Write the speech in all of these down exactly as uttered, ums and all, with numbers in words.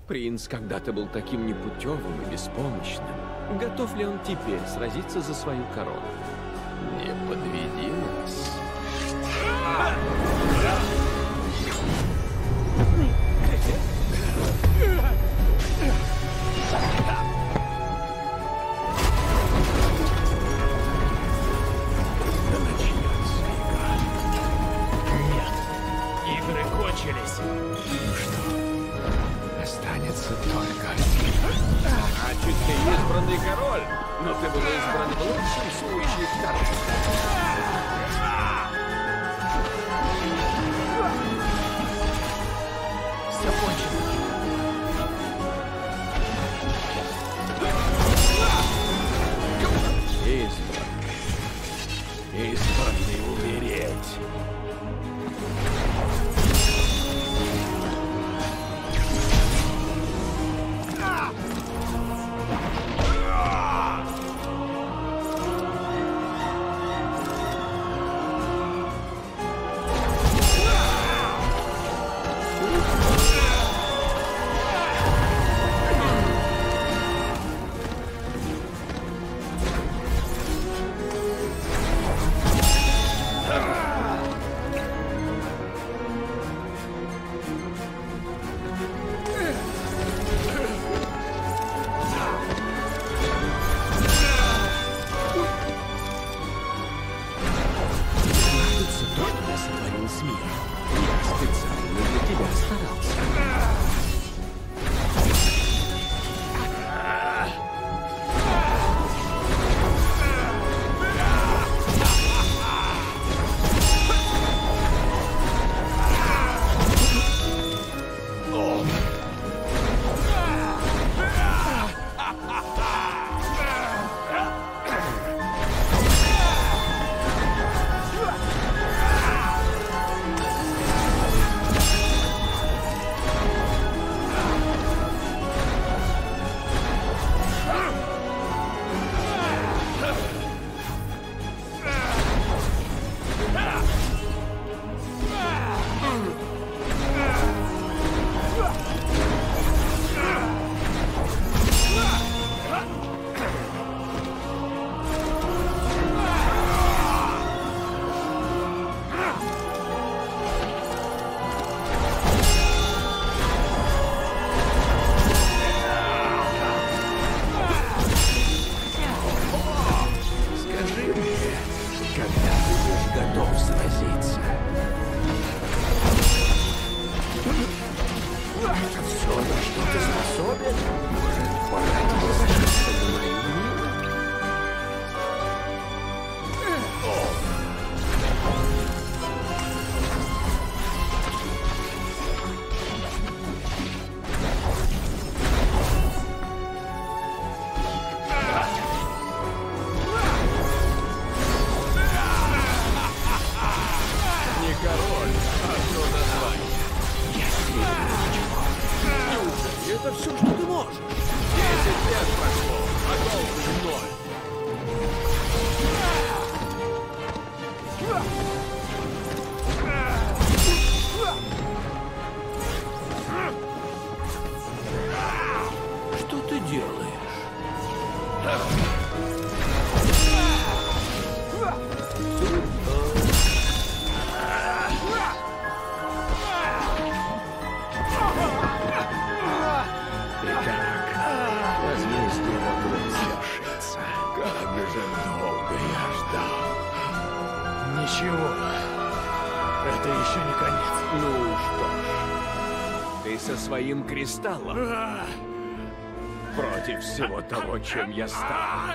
Принц когда-то был таким непутевым и беспомощным. Готов ли он теперь сразиться за свою корону? Не подведи нас. Да начнется игра. Нет, игры кончились. Ну что, останется только... Значит, ты избранный король, но ты был избран в лучшем случае вторым. Избранный. Избранный умереть. Это все, что ты можешь. Десять лет прошло, а толку ноль. Что ты делаешь? Ничего. Это еще не конец. Ну что ж, ты со своим кристаллом против всего того, чем я стал.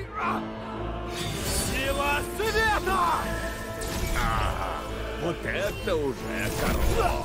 Сила света! А, вот это уже король.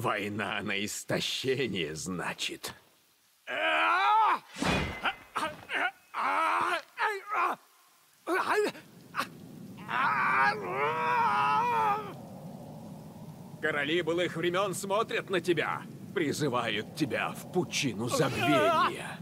Война на истощение, значит. Короли былых времен смотрят на тебя, призывают тебя в пучину забвения.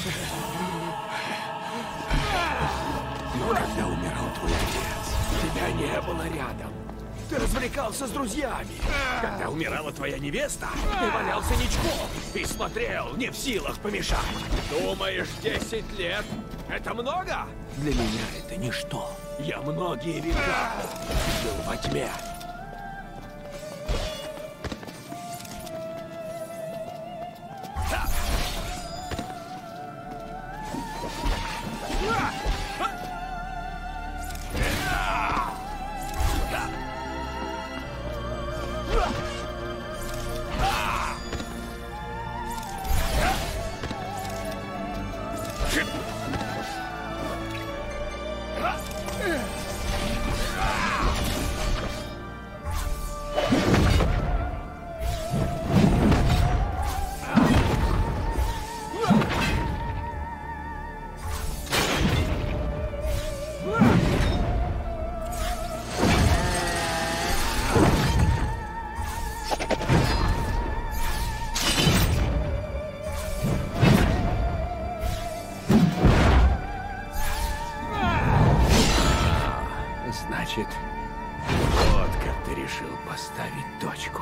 Но когда умирал твой отец, тебя не было рядом. Ты развлекался с друзьями. Когда умирала твоя невеста, ты валялся ничком и смотрел, не в силах помешать. Думаешь, десять лет — это много? Для меня это ничто. Я многие века жил во тьме. Значит, вот как ты решил поставить точку.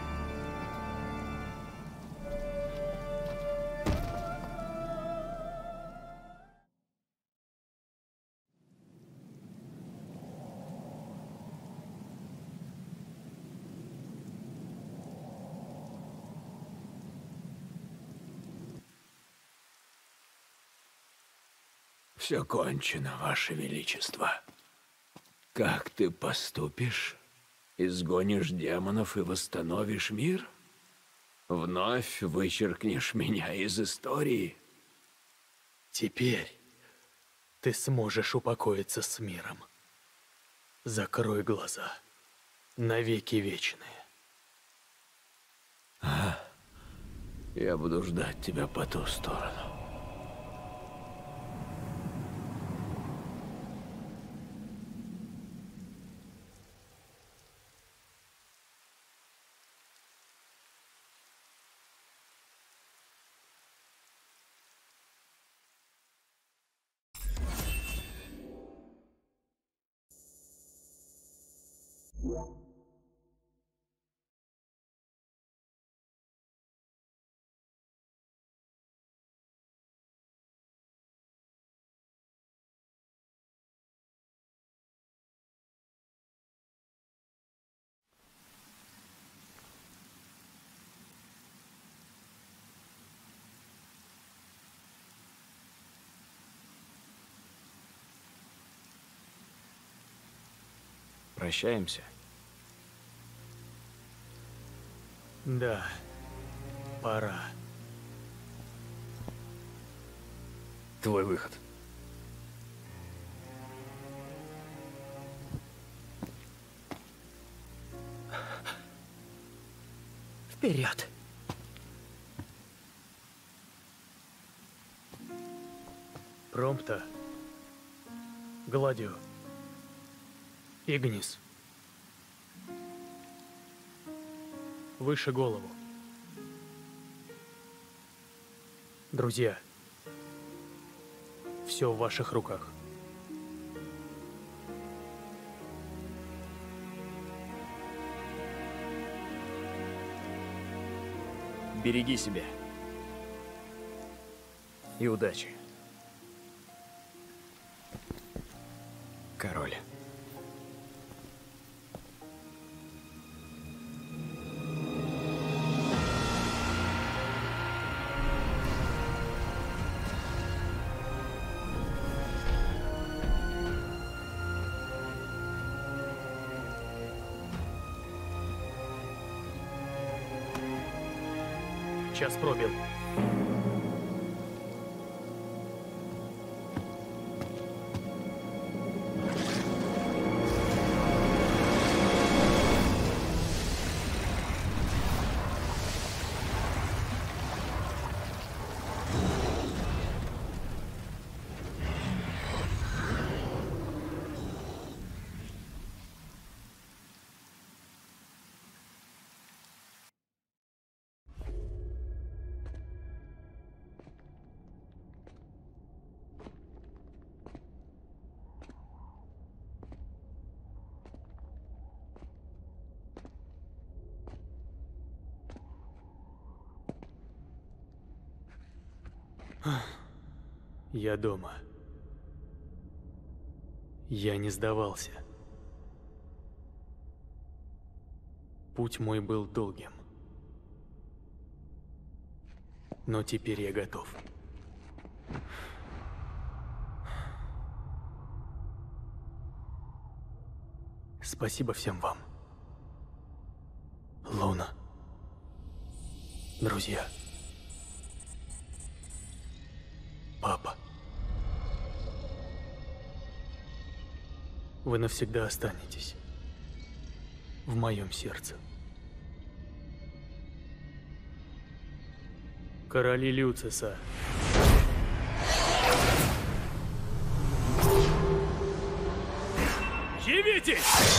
Все кончено, Ваше Величество. Как ты поступишь? Изгонишь демонов и восстановишь мир? Вновь вычеркнешь меня из истории? Теперь ты сможешь упокоиться с миром. Закрой глаза. Навеки вечные. А, я буду ждать тебя по ту сторону. Прощаемся? Да, пора. Твой выход. Вперед! Промпта. Гладио. Игнис. Выше голову. Друзья, все в ваших руках. Береги себя. И удачи. Король. Час пробил. Я дома. Я не сдавался. Путь мой был долгим. Но теперь я готов. Спасибо всем вам. Луна. Друзья. Папа. Вы навсегда останетесь в моем сердце. Короли Люциса. Явитесь!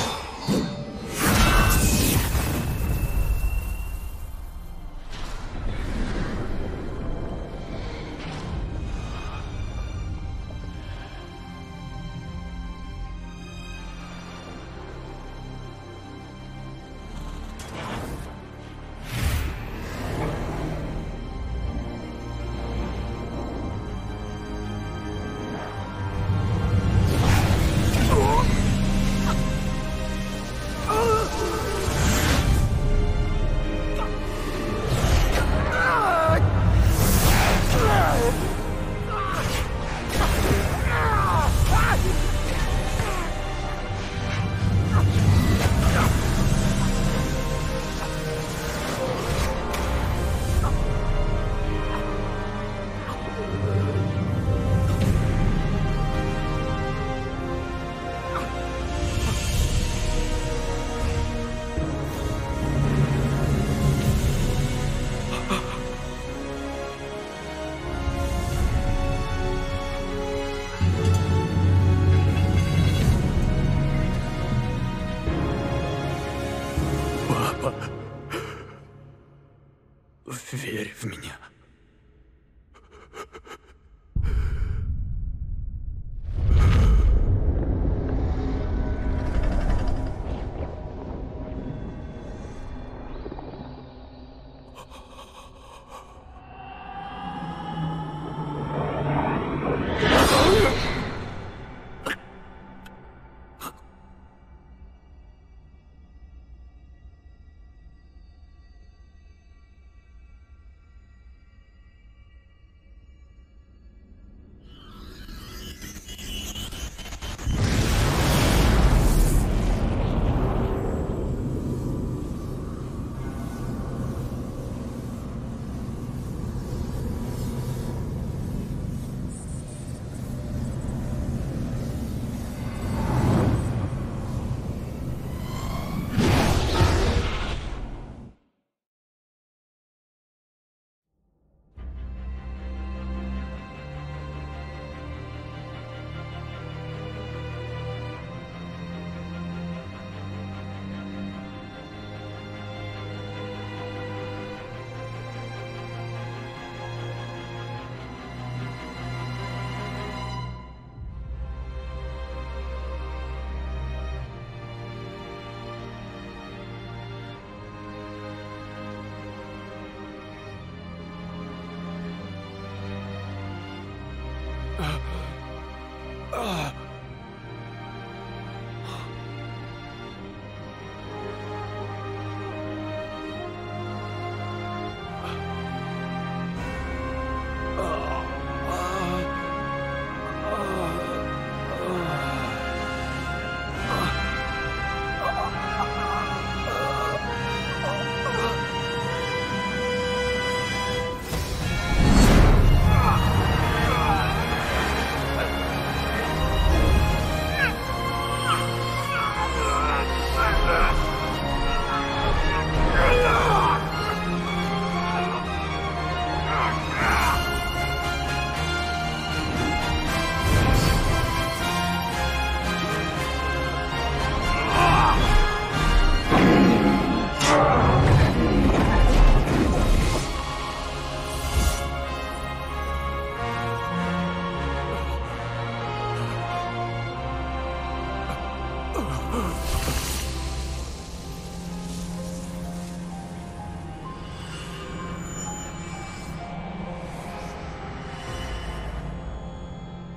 Верь в меня.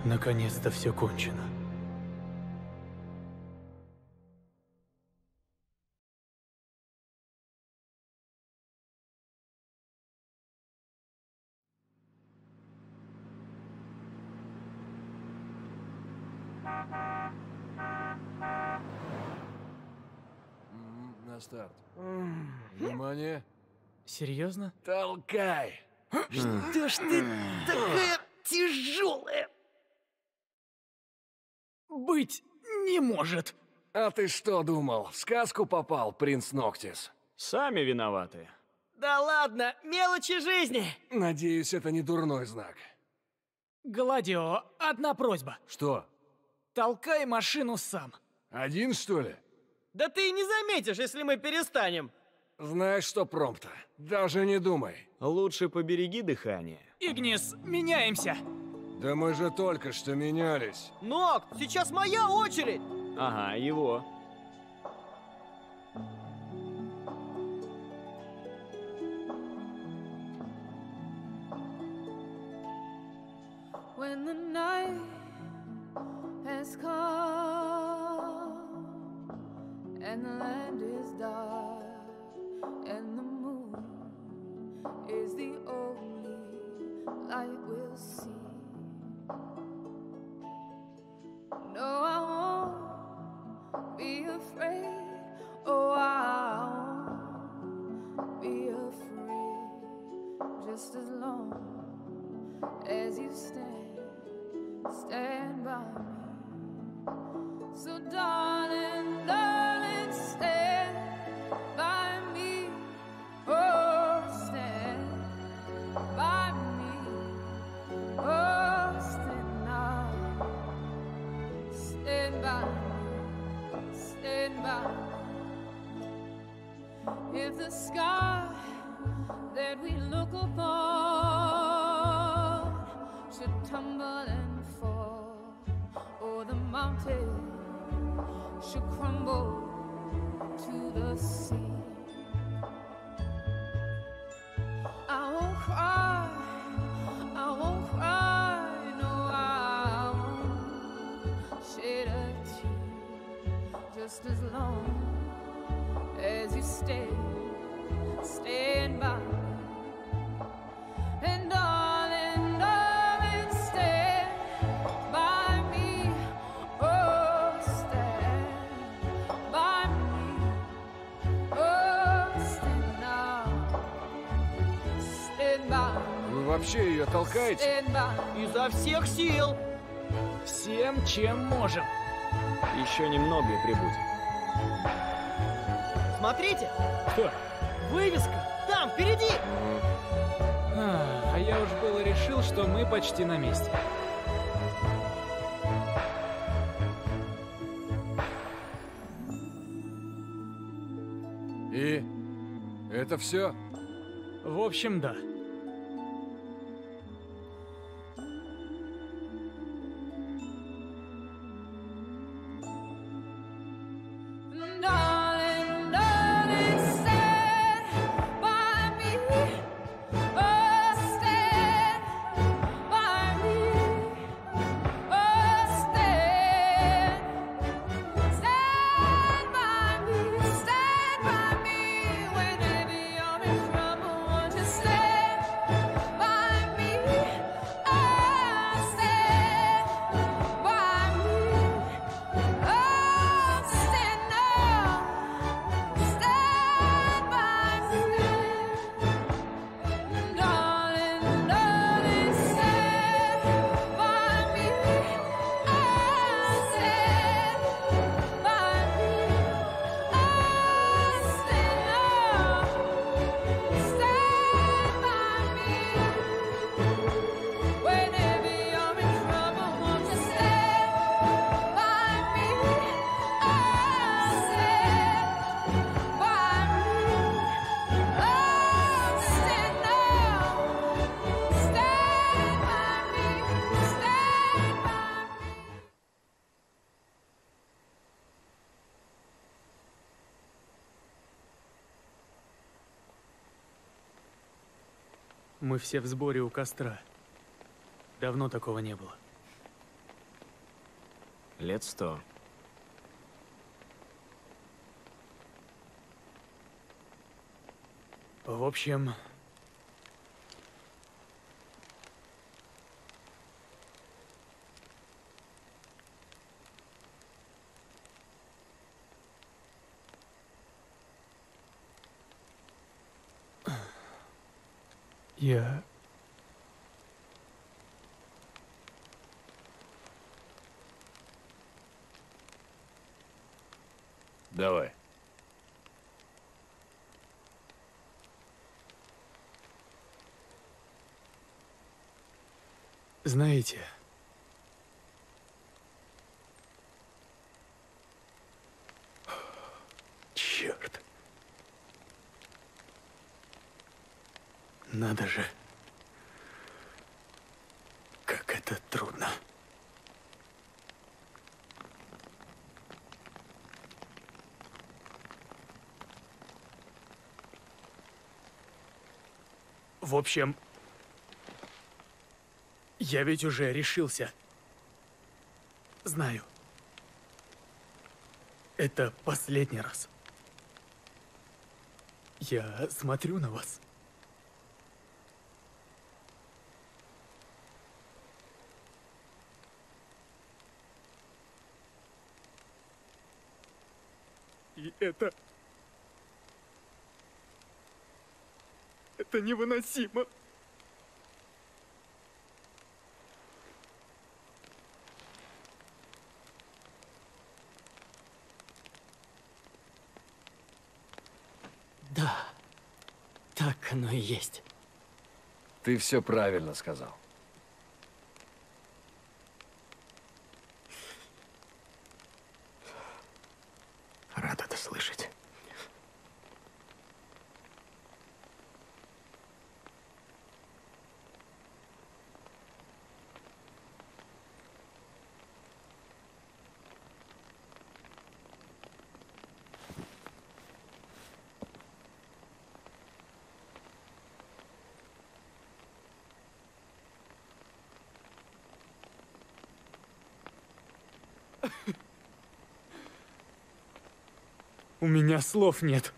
Наконец-то все кончено. На старт. Внимание. Серьезно? Толкай. Что ж ты такая тяжелая? Быть не может. А ты что думал, в сказку попал, принц Ноктис? Сами виноваты. Да ладно, мелочи жизни. Надеюсь, это не дурной знак. Гладио, одна просьба. Что, Толкай машину сам. один, что ли? Да ты и не заметишь, если мы перестанем. Знаешь что, Промпта, даже не думай. Лучше побереги дыхание. Игнис, меняемся. Да мы же только что менялись. Нокт, сейчас моя очередь. Ага, его. When the night has come and the land is dark and the moon is the only light we'll see. No, I won't be afraid. Oh, I won't be afraid. Just as long as you stand, stand by me. So darling, darling, stand by me. Oh, stand by me. Oh, stand now. Stand by me. Stand by me. If the sky that we look upon should tumble and fall, or the mountain should crumble to the sea, I won't cry, I won't cry, no, I won't shed a tear. Just as long as you stay, stand by me. And darling, darling, stand by me. Oh, stand by me. Oh, stand now. Stand by me. Вы вообще ее толкаете? Stand by me. Изо всех сил. Всем, чем можем. Еще немного и прибудем. Смотрите, Что? вывеска там, впереди. А, а я уж было решил, что мы почти на месте. И? Это все? В общем, да. Darling, darling, stand by me. Oh, stand by me. Oh, stand. Stand by me. Stand by me. Whenever you're in trouble, won't you stand by me? Oh, stand by me. Oh, stand now. Stand by me. Darling, darling, stand by me. Oh, stand by me. Oh, stand now. Stand by me. Whenever you're in trouble, won't you stand by me? Oh, stand by me. Oh, stand now. Stand by me. Stand by me. Мы все в сборе у костра. Давно такого не было. Лет сто. В общем... Я... Давай. Знаете... Черт. Надо же. Как это трудно. В общем, я ведь уже решился. Знаю. Это последний раз. Я смотрю на вас. И это... Это невыносимо. Да, так оно и есть. Ты все правильно сказал. Рад это слышать. У меня слов нет.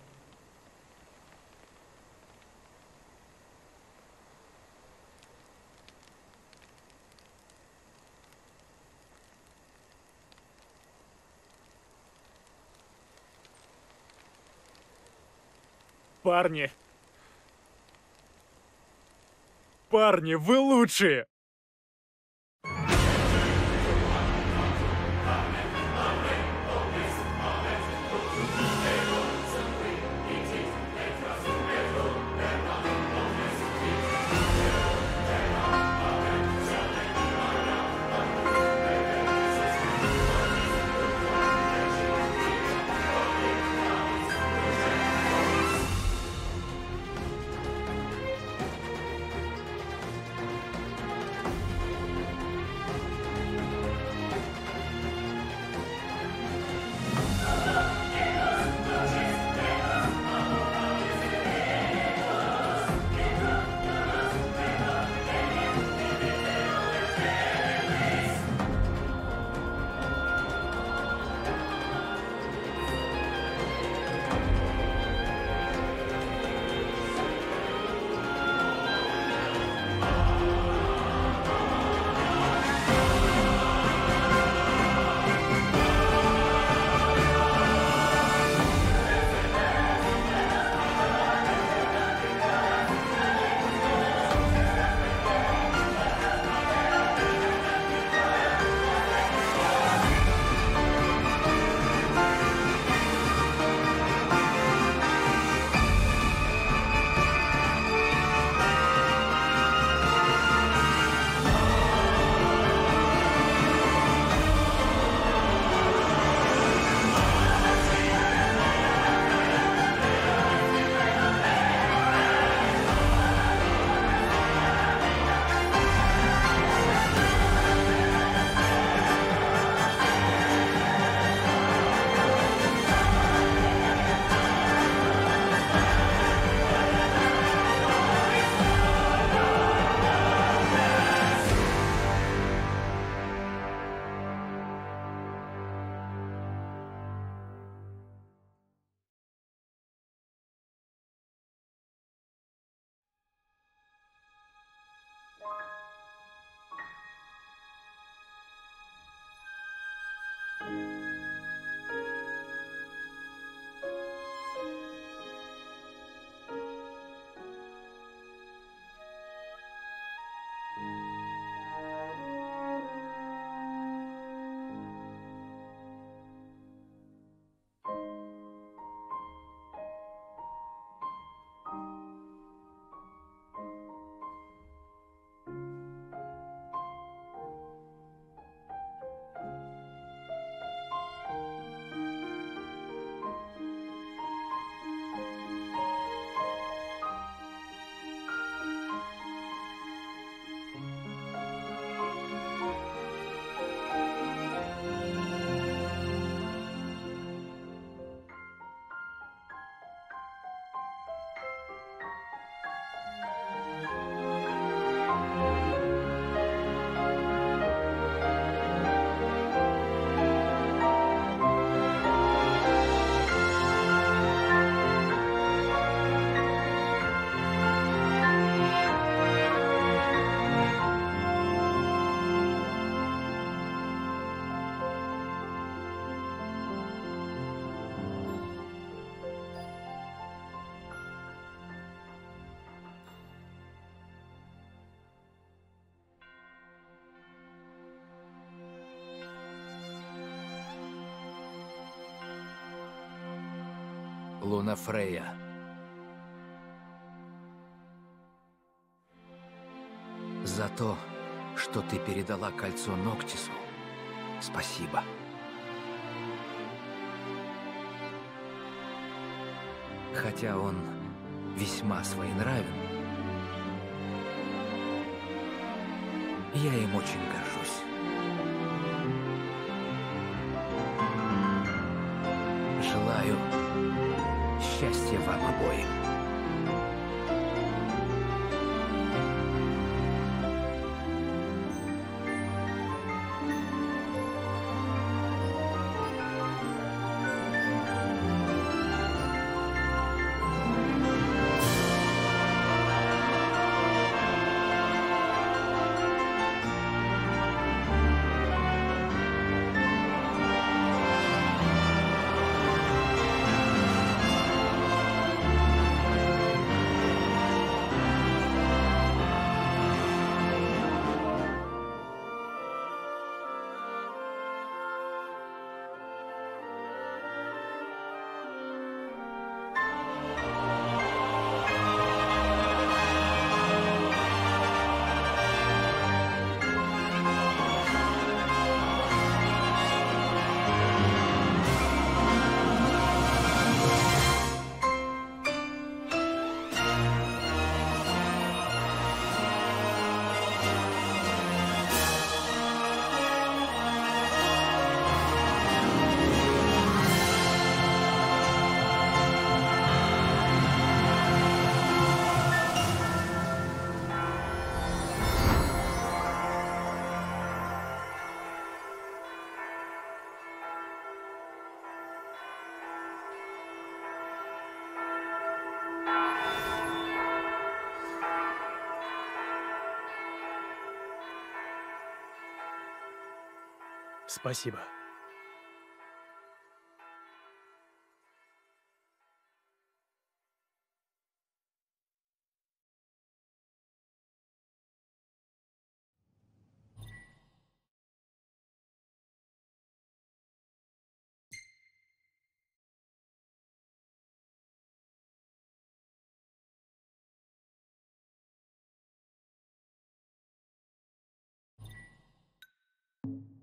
Парни. Парни, вы лучшие! Луна Фрея. За то, что ты передала кольцо Ноктису, спасибо. Хотя он весьма своенравен, я им очень горжусь. Желаю счастья вам обоим. Спасибо. you